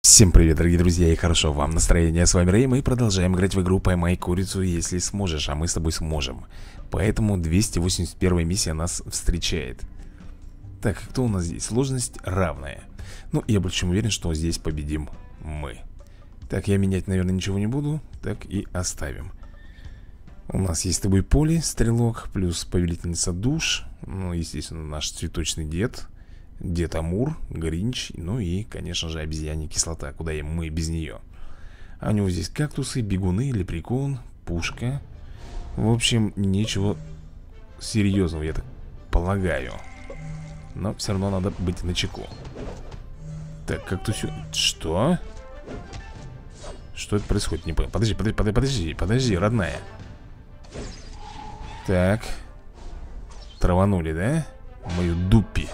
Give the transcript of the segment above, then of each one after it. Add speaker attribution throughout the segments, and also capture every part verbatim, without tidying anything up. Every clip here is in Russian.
Speaker 1: Всем привет, дорогие друзья, и хорошо вам настроение. С вами Рэй, мы продолжаем играть в игру «Поймай курицу, если сможешь», а мы с тобой сможем. Поэтому двести восемьдесят первая миссия нас встречает. Так, кто у нас здесь? Сложность равная. Ну, я больше чем уверен, что здесь победим мы. Так, я менять, наверное, ничего не буду. Так и оставим. У нас есть с тобой поле, стрелок, плюс повелительница душ. Ну, естественно, наш цветочный дед. Дед Амур, Гринч, ну и, конечно же, обезьянья кислота. Куда и мы без нее. А у него здесь кактусы, бегуны, лепрекон, пушка. В общем, ничего серьезного, я так полагаю. Но все равно надо быть начеку. Так, кактусю... Что? Что это происходит? Не понял. Подожди, подожди, подожди, подожди, подожди, родная. Так. Траванули, да? Мою дуппи.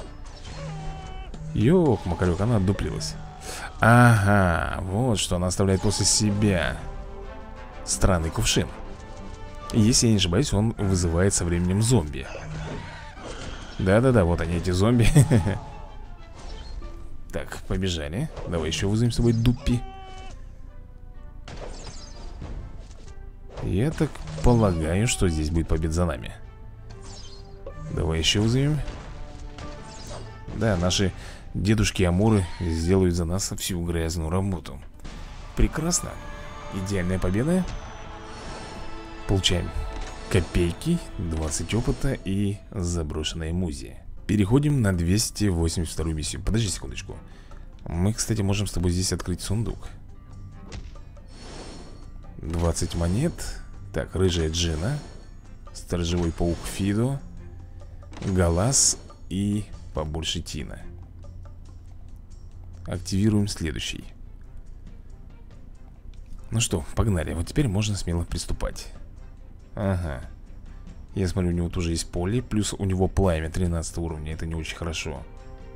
Speaker 1: Ёк, макарек, она отдуплилась. Ага, вот что она оставляет после себя. Странный кувшин. И если я не ошибаюсь, он вызывает со временем зомби. Да-да-да, вот они, эти зомби. Так, побежали. Давай еще вызовем с собой дуппи. Я так полагаю, что здесь будет победа за нами. Давай еще вызовем. Да, наши дедушки Амуры сделают за нас всю грязную работу. Прекрасно. Идеальная победа. Получаем копейки, двадцать опыта и заброшенная музея. Переходим на двести восемьдесят вторую миссию. Подожди секундочку. Мы, кстати, можем с тобой здесь открыть сундук. двадцать монет. Так, рыжая Джина, сторожевой паук Фидо, Галас и побольше Тина. Активируем следующий. Ну что, погнали. Вот теперь можно смело приступать. Ага. Я смотрю, у него тоже есть поле. Плюс у него пламя тринадцатого уровня. Это не очень хорошо.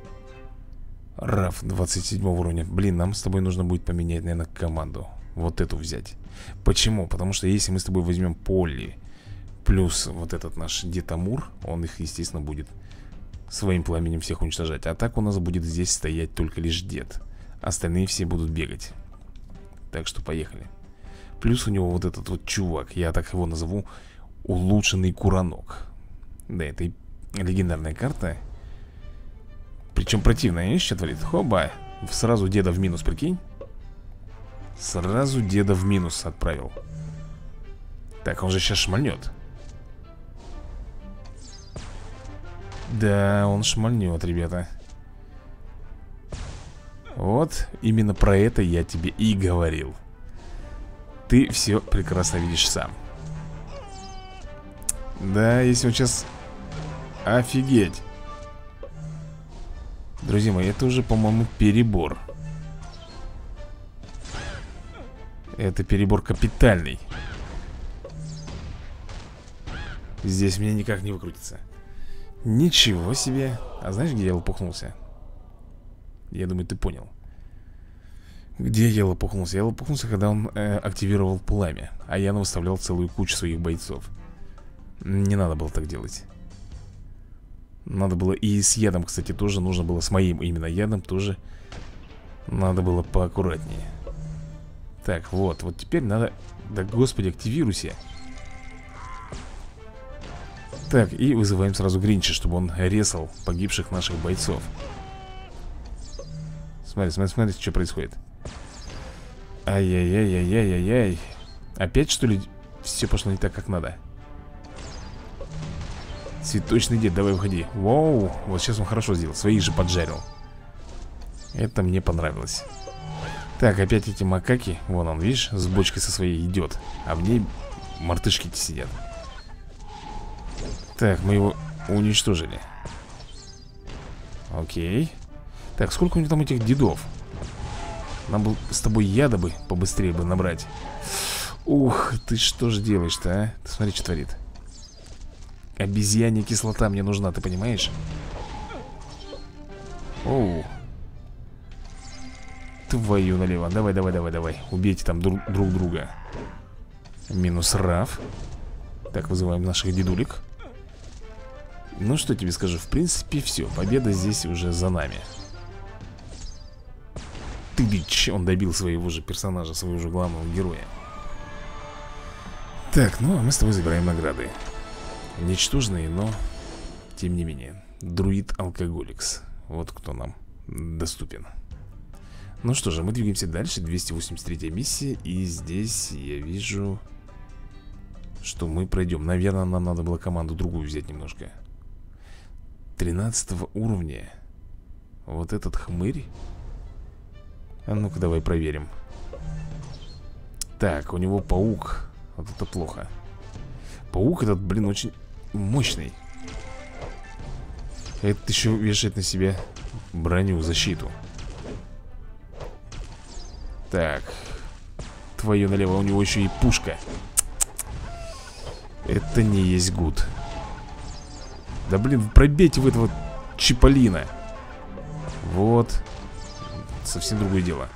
Speaker 1: Раф двадцать седьмого уровня. Блин, нам с тобой нужно будет поменять, наверное, команду. Вот эту взять. Почему? Потому что если мы с тобой возьмем поле плюс вот этот наш Дед Амур, он их, естественно, будет своим пламенем всех уничтожать. А так у нас будет здесь стоять только лишь дед. Остальные все будут бегать. Так что поехали. Плюс у него вот этот вот чувак, я так его назову, улучшенный куранок. Да, это и легендарная карта. Причем противная, видишь, что творит? Хоба, сразу деда в минус, прикинь. Сразу деда в минус отправил. Так, он же сейчас шмальнет. Да, он шмальнет, ребята. Вот, именно про это я тебе и говорил. Ты все прекрасно видишь сам. Да, если он сейчас... Офигеть. Друзья мои, это уже, по-моему, перебор. Это перебор капитальный. Здесь мне никак не выкрутится. Ничего себе. А знаешь, где я лопухнулся? Я думаю, ты понял. Где я лопухнулся? Я лопухнулся, когда он э, активировал пламя. А я выставлял целую кучу своих бойцов. Не надо было так делать. Надо было и с ядом, кстати, тоже нужно было. С моим именно ядом тоже надо было поаккуратнее. Так, вот, вот теперь надо... Да господи, активируйся. Так, и вызываем сразу Гринча, чтобы он резал погибших наших бойцов. Смотри, смотри, смотри, что происходит. Ай-яй-яй-яй-яй-яй-яй. Опять, что ли, все пошло не так, как надо? Цветочный дед, давай уходи. Воу, вот сейчас он хорошо сделал, своих же поджарил. Это мне понравилось. Так, опять эти макаки. Вон он, видишь, с бочкой со своей идет. А в ней мартышки-то сидят. Так, мы его уничтожили. Окей. Так, сколько у него там этих дедов? Нам бы с тобой яда бы побыстрее бы набрать. Ух, ты что ж делаешь-то, а? Ты смотри, что творит. Обезьянья кислота мне нужна, ты понимаешь? Оу. Твою налево. Давай, давай, давай, давай. Убейте там друг, друг друга. Минус Раф. Так, вызываем наших дедулек. Ну, что тебе скажу, в принципе, все. Победа здесь уже за нами. Тыдыч. Он добил своего же персонажа, своего же главного героя. Так, ну а мы с тобой забираем награды. Ничтожные, но тем не менее. Друид Алкоголикс. Вот кто нам доступен. Ну что же, мы двигаемся дальше. двести восемьдесят третья миссия. И здесь я вижу, что мы пройдем. Наверное, нам надо было команду другую взять немножко. тринадцатого уровня. Вот этот хмырь. А ну-ка давай проверим. Так, у него паук. Вот это плохо. Паук этот, блин, очень мощный. Этот еще вешает на себя броню, защиту. Так. Твое налево, у него еще и пушка. Это не есть гуд. Да блин, пробейте в этого Чиполлино. Вот. Совсем другое дело.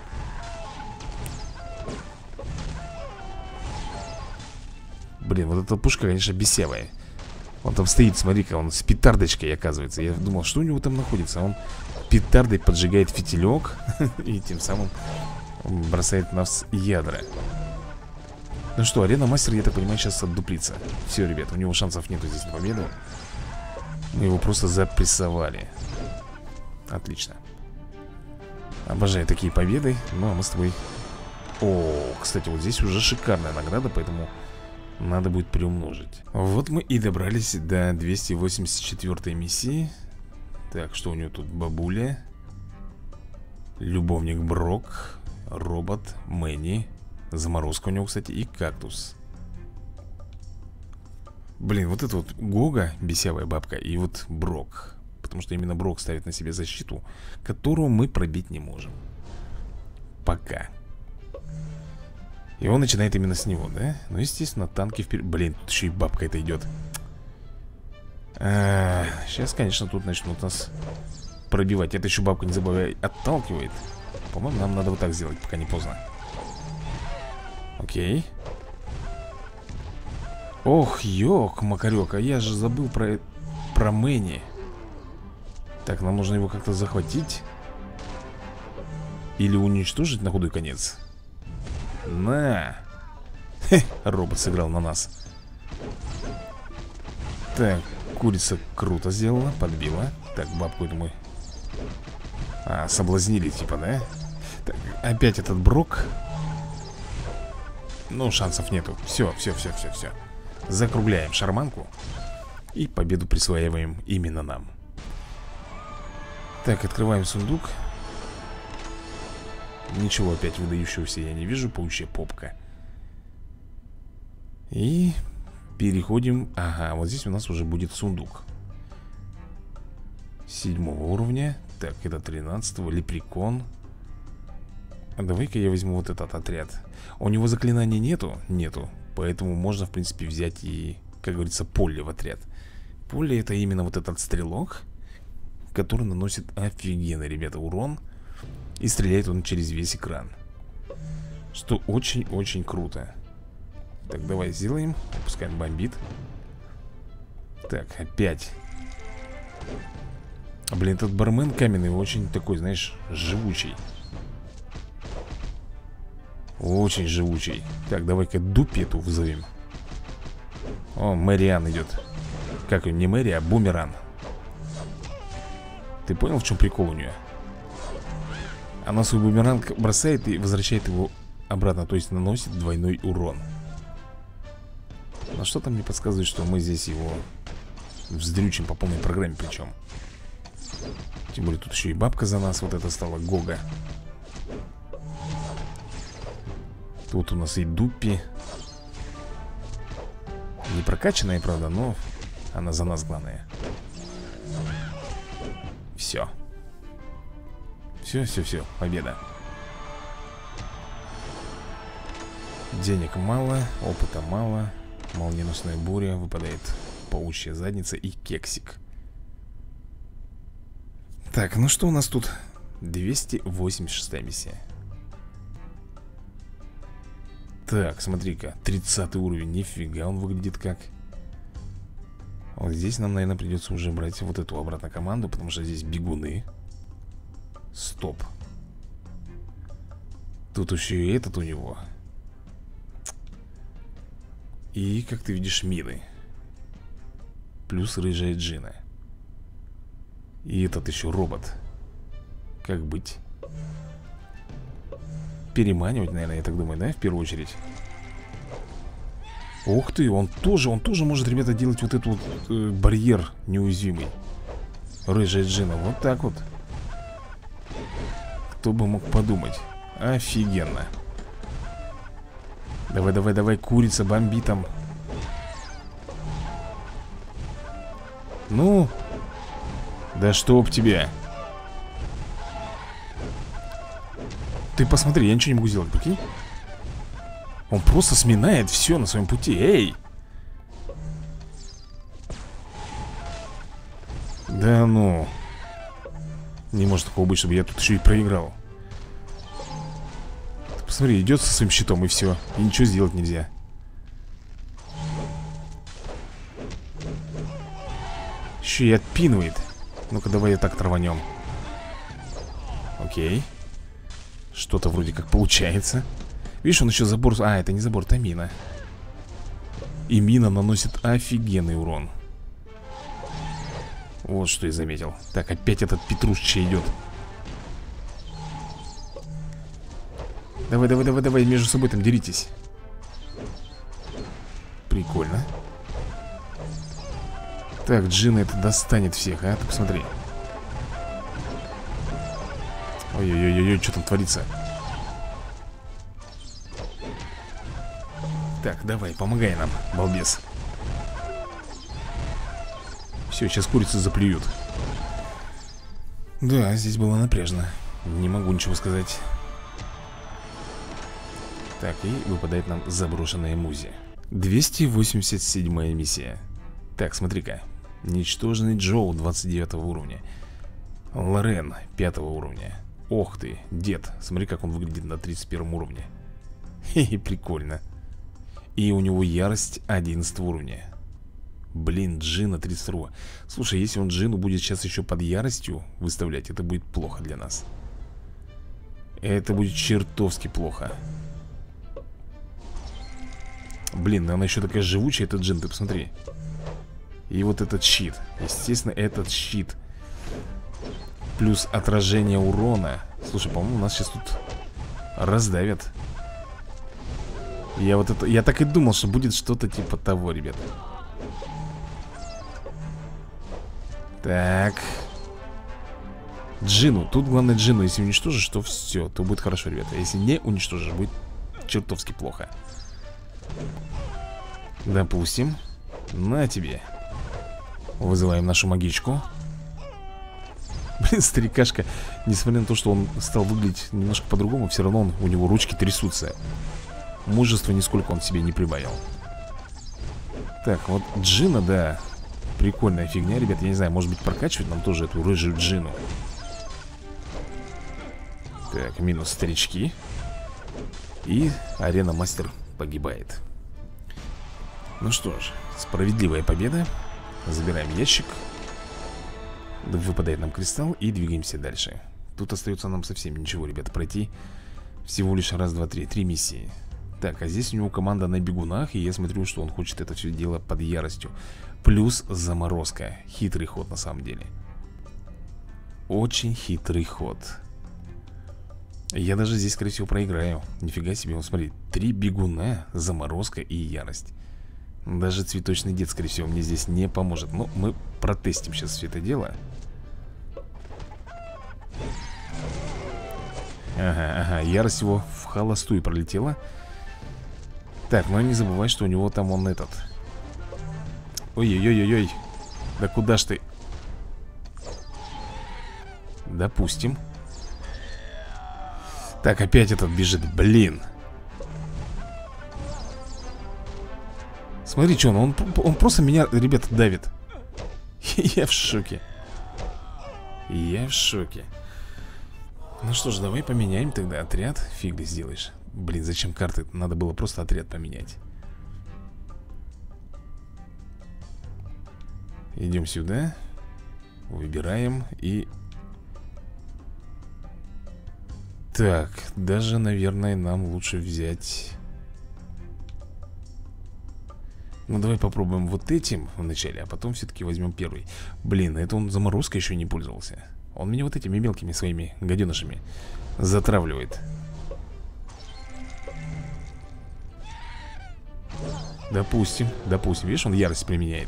Speaker 1: Блин, вот эта пушка, конечно, бесевая. Он там стоит, смотри-ка, он с петардочкой, оказывается. Я думал, что у него там находится. Он петардой поджигает фитилек и тем самым бросает в нас ядра. Ну что, арена мастер, я так понимаю, сейчас отдуплится. Все, ребят, у него шансов нету здесь на победу. Мы его просто запрессовали. Отлично. Обожаю такие победы. Ну, а мы с тобой... О, кстати, вот здесь уже шикарная награда, поэтому надо будет приумножить. Вот мы и добрались до двести восемьдесят четвёртой миссии. Так, что у него тут? Бабуля, любовник Брок, робот Мэнни, заморозка у него, кстати, и кактус. Блин, вот это вот Гога, бесявая бабка, и вот Брок. Потому что именно Брок ставит на себе защиту, которую мы пробить не можем. Пока. И он начинает именно с него, да? Ну, естественно, танки вперед. Блин, тут еще и бабка это идет. А, сейчас, конечно, тут начнут нас пробивать. Это еще бабка, не забывай, отталкивает. По-моему, нам надо вот так сделать, пока не поздно. Окей. Ох, ёк, макарёк, а я же забыл про, про Мэнни. Так, нам нужно его как-то захватить. Или уничтожить на худой конец. На. Хе, робот сыграл на нас. Так, курица круто сделала, подбила. Так, бабку эту мы А, соблазнили типа, да? Так, опять этот Брок. Ну, шансов нету. Все, все, все, все, все. Закругляем шарманку. И победу присваиваем именно нам. Так, открываем сундук. Ничего опять выдающегося я не вижу. Паучья попка. И переходим. Ага, вот здесь у нас уже будет сундук седьмого уровня. Так, это тринадцатого. Лепрекон. А давай-ка я возьму вот этот отряд. У него заклинаний нету? Нету. Поэтому можно, в принципе, взять и, как говорится, Полли в отряд. Полли — это именно вот этот стрелок, который наносит офигенный, ребята, урон. И стреляет он через весь экран. Что очень-очень круто. Так, давай сделаем. Пускай он бомбит. Так, опять. Блин, этот бармен каменный очень такой, знаешь, живучий. Очень живучий. Так, давай-ка Дупету вызовем. О, Мэриан идет. Как он, не Мэри, а Бумеран. Ты понял, в чем прикол у нее? Она свой бумеранг бросает и возвращает его обратно. То есть наносит двойной урон. Но что-то мне подсказывает, что мы здесь его вздрючим по полной программе причем. Тем более тут еще и бабка за нас. Вот это стала Гога. Тут у нас и Дуппи. Не прокачанная, правда, но она за нас главная. Все. Все, все, все, победа. Денег мало, опыта мало. Молниеносная буря, выпадает паучья задница и кексик. Так, ну что у нас тут? двести восемьдесят шестая миссия. Так, смотри-ка, тридцатый уровень, нифига он выглядит как. Вот здесь нам, наверное, придется уже брать вот эту обратно команду, потому что здесь бегуны. Стоп. Тут еще и этот у него. И, как ты видишь, мины. Плюс рыжая Джина. И этот еще робот. Как быть? Переманивать, наверное, я так думаю, да, в первую очередь. Ух ты, он тоже, он тоже может, ребята, делать вот этот вот э, барьер неуязвимый. Рыжая Джина, вот так вот. Кто бы мог подумать. Офигенно. Давай, давай, давай, курица, бомби там. Ну. Да чтоб тебя. Ты посмотри, я ничего не могу сделать, прикинь. Он просто сминает все на своем пути. Эй! Да ну. Не может такого быть, чтобы я тут еще и проиграл. Ты посмотри, идет со своим щитом и все. И ничего сделать нельзя. Еще и отпинывает. Ну-ка, давай я так траванем. Окей. Что-то вроде как получается. Видишь, он еще забор... А, это не забор, это мина. И мина наносит офигенный урон. Вот что я заметил. Так, опять этот Петрушча идет. Давай, давай, давай, давай, между собой там деритесь. Прикольно. Так, Джина это достанет всех, а? Ты посмотри. Ой-ой-ой-ой, что там творится? Так, давай, помогай нам, балбес. Все, сейчас курицу заплюют. Да, здесь было напряжно. Не могу ничего сказать. Так, и выпадает нам заброшенная музи. двести восемьдесят седьмая миссия. Так, смотри-ка. Ничтожный Джоу двадцать девятого уровня. Лорен пятого уровня. Ох ты, дед. Смотри, как он выглядит на тридцать первом уровне. Хе-хе, прикольно. И у него ярость одиннадцатого уровня. Блин, Джина тридцать второго. Слушай, если он Джину будет сейчас еще под яростью выставлять, это будет плохо для нас. Это будет чертовски плохо. Блин, она еще такая живучая, этот Джин, ты посмотри. И вот этот щит. Естественно, этот щит. Плюс отражение урона. Слушай, по-моему, нас сейчас тут раздавят. Я вот это... Я так и думал, что будет что-то типа того, ребят. Так. Джину. Тут главное Джину. Если уничтожишь, то все. То будет хорошо, ребята. Если не уничтожишь, будет чертовски плохо. Допустим. На тебе. Вызываем нашу магичку. Блин, старикашка, несмотря на то, что он стал выглядеть немножко по-другому, все равно он, у него ручки трясутся. Мужества нисколько он себе не прибавил. Так, вот Джина, да. Прикольная фигня, ребят. Я не знаю, может быть прокачивать нам тоже эту рыжую Джину. Так, минус старички. И арена мастер погибает. Ну что ж, справедливая победа. Забираем ящик. Выпадает нам кристалл и двигаемся дальше. Тут остается нам совсем ничего, ребята, пройти. Всего лишь раз, два, три, три миссии. Так, а здесь у него команда на бегунах. И я смотрю, что он хочет это все дело под яростью. Плюс заморозка. Хитрый ход на самом деле. Очень хитрый ход. Я даже здесь, скорее всего, проиграю. Нифига себе, вот смотри. Три бегуна, заморозка и ярость. Даже цветочный дед, скорее всего, мне здесь не поможет. Но мы протестим сейчас все это дело. Ага, ага, ярость его в холостую пролетела. Так, ну не забывай, что у него там он этот. Ой-ой-ой-ой-ой. Да куда ж ты? Допустим. Так, опять этот бежит, блин. Смотри, что он, он, он просто меня, ребята, давит. Я в шоке. Я в шоке. Ну что ж, давай поменяем тогда отряд. Фиг ты сделаешь. Блин, зачем карты? Надо было просто отряд поменять. Идем сюда. Выбираем и... Так, даже, наверное, нам лучше взять... Ну, давай попробуем вот этим вначале, а потом все-таки возьмем первый. Блин, это он заморозкой еще не пользовался. Он меня вот этими мелкими своими гаденышами затравливает. Допустим, допустим. Видишь, он ярость применяет.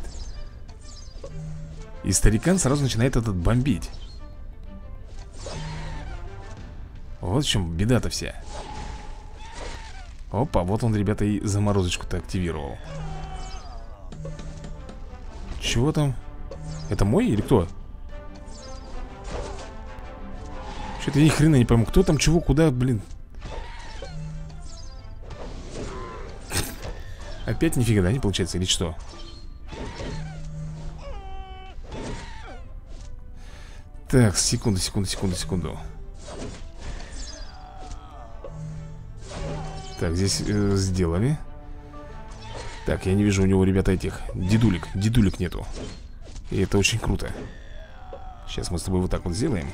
Speaker 1: И старикан сразу начинает этот бомбить. Вот в чем беда-то вся. Опа, вот он, ребята, и заморозочку-то активировал. Чего там? Это мой или кто? Что-то я ни хрена не пойму. Кто там, чего, куда, блин. Опять нифига, да, не получается, или что? Так, секунду, секунду, секунду, секунду. Так, здесь э, сделали. Так, я не вижу у него, ребята, этих дедулек, дедулек нету. И это очень круто. Сейчас мы с тобой вот так вот сделаем.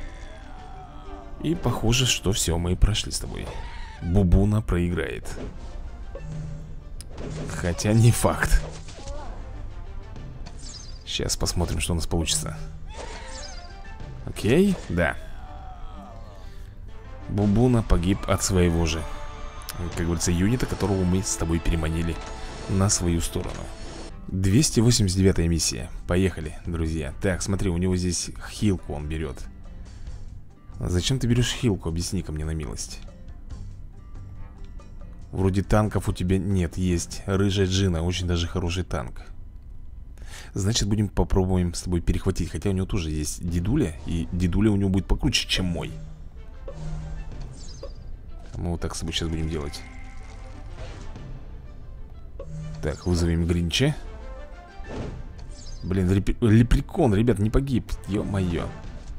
Speaker 1: И похоже, что все, мы прошли с тобой. Бубуна проиграет. Хотя не факт. Сейчас посмотрим, что у нас получится. Окей, да. Бубуна погиб от своего же, как говорится, юнита, которого мы с тобой переманили на свою сторону. двести восемьдесят девятая миссия. Поехали, друзья. Так, смотри, у него здесь хилку он берет. Зачем ты берешь хилку? Объясни-ка мне на милость. Вроде танков у тебя нет. Есть рыжая Джина, очень даже хороший танк. Значит, будем попробуем с тобой перехватить. Хотя у него тоже есть дедуля. И дедуля у него будет покруче, чем мой. Мы вот так с тобой сейчас будем делать. Так, вызовем Гринча. Блин, леп... лепрекон, ребят, не погиб. Ё-моё.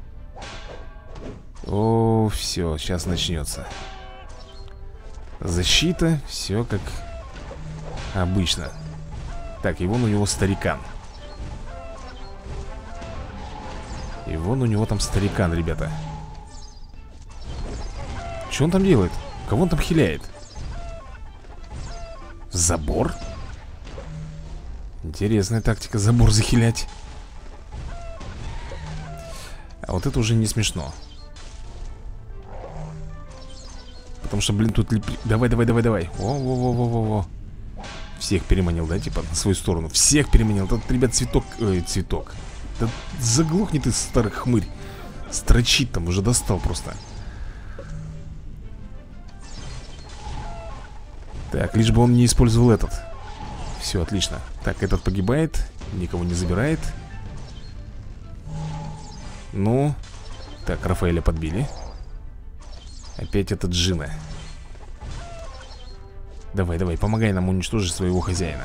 Speaker 1: О, все, сейчас начнется. Защита, все как обычно. Так, и вон у него старикан. И вон у него там старикан, ребята. Что он там делает? Кого он там хиляет? Забор? Интересная тактика, забор захилять. А вот это уже не смешно. Потому что, блин, тут лепри... Давай, давай, давай, давай. О-о-о-о-о-о. Всех переманил, да, типа, на свою сторону. Всех переманил. Тут, ребят, цветок... Ой, цветок. Да заглохни ты, старый хмырь. Строчит там, уже достал просто. Так, лишь бы он не использовал этот. Все, отлично. Так, этот погибает. Никого не забирает. Ну. Так, Рафаэля подбили. Опять этот Джина. Давай, давай, помогай нам уничтожить своего хозяина.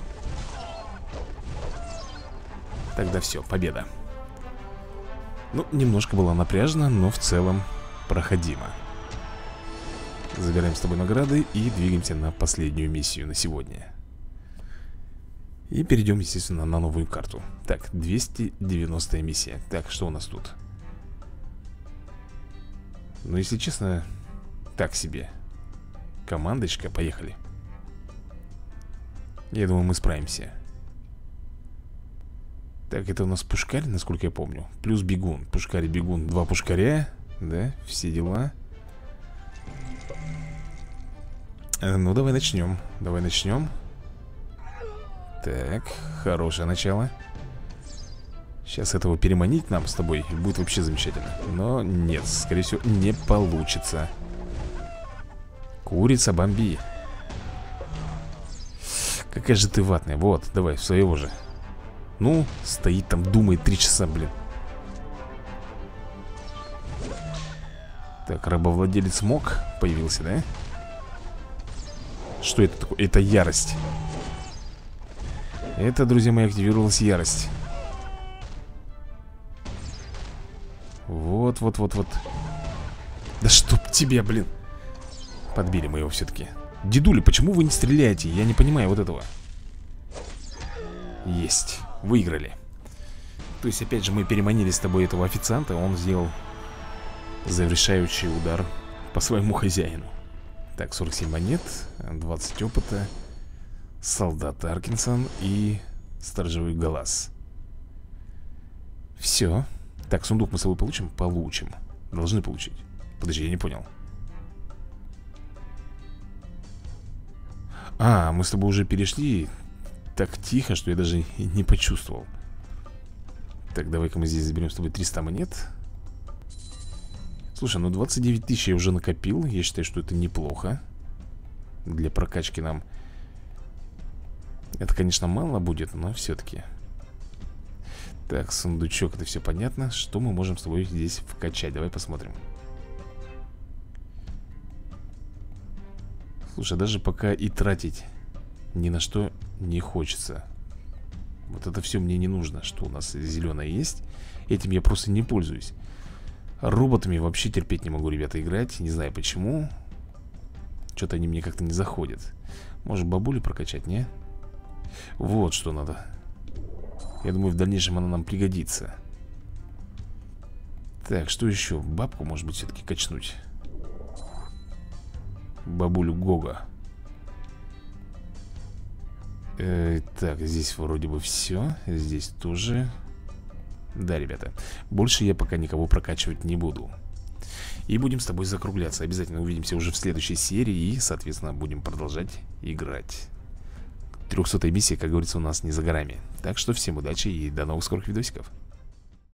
Speaker 1: Тогда все, победа. Ну, немножко было напряжно, но в целом проходимо. Забираем с тобой награды и двигаемся на последнюю миссию на сегодня. И перейдем, естественно, на новую карту. Так, двести девяностая миссия. Так, что у нас тут? Ну, если честно, так себе. Командочка, поехали. Я думаю, мы справимся. Так, это у нас пушкарь, насколько я помню. Плюс бегун, пушкарь и бегун. Два пушкаря, да, все дела. э, Ну, давай начнем. Давай начнем. Так, хорошее начало. Сейчас этого переманить нам с тобой будет вообще замечательно. Но нет, скорее всего, не получится. Курица, бомби. Какая же ты ватная. Вот, давай, своего же. Ну, стоит там, думает три часа, блин. Так, рабовладелец мог появился, да? Что это такое? Это ярость. Это, друзья мои, активировалась ярость. Вот, вот, вот, вот. Да чтоб тебя, блин. Подбили мы его все-таки. Дедули, почему вы не стреляете? Я не понимаю вот этого. Есть, выиграли. То есть, опять же, мы переманили с тобой этого официанта. Он сделал завершающий удар по своему хозяину. Так, сорок семь монет, двадцать опыта, солдат Аркинсон и сторожевой глаз. Все. Так, сундук мы с собой получим? Получим. Должны получить. Подожди, я не понял. А, мы с тобой уже перешли так тихо, что я даже не почувствовал. Так, давай-ка мы здесь заберем с тобой триста монет. Слушай, ну двадцать девять тысяч я уже накопил. Я считаю, что это неплохо. Для прокачки нам это, конечно, мало будет, но все-таки. Так, сундучок, это все понятно. Что мы можем с тобой здесь вкачать? Давай посмотрим. Слушай, даже пока и тратить ни на что не хочется. Вот это все мне не нужно. Что у нас зеленое есть? Этим я просто не пользуюсь. Роботами вообще терпеть не могу, ребята, играть. Не знаю почему. Что-то они мне как-то не заходят. Может, бабулю прокачать, не? Вот что надо. Я думаю, в дальнейшем она нам пригодится. Так, что еще? Бабку, может быть, все-таки качнуть. Бабулю Гога. э, Так, здесь вроде бы все. Здесь тоже. Да, ребята, больше я пока никого прокачивать не буду. И будем с тобой закругляться. Обязательно увидимся уже в следующей серии. И, соответственно, будем продолжать играть. трехсотая миссия, как говорится, у нас не за горами. Так что всем удачи и до новых скорых видосиков.